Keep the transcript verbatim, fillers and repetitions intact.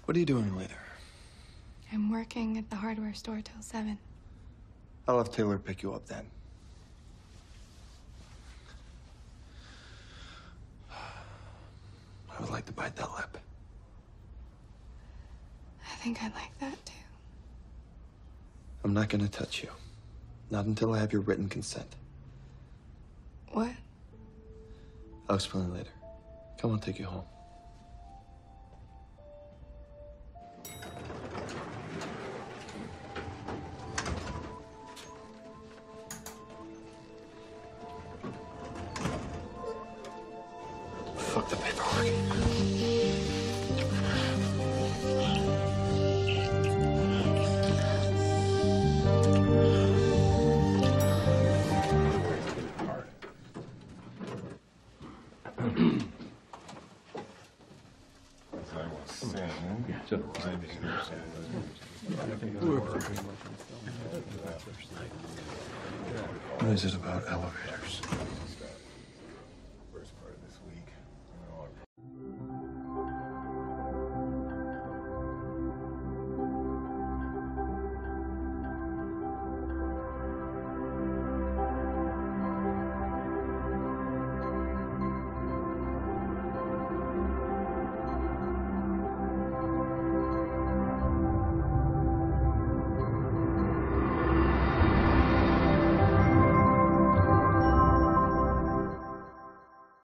What are you doing later? I'm working at the hardware store till seven. I'll have Taylor pick you up then. I would like to bite that lip. I think I'd like that too. I'm not gonna touch you. Not until I have your written consent. What? I'll explain later. Come on, take you home. Fuck the paperwork. What is it about elevators?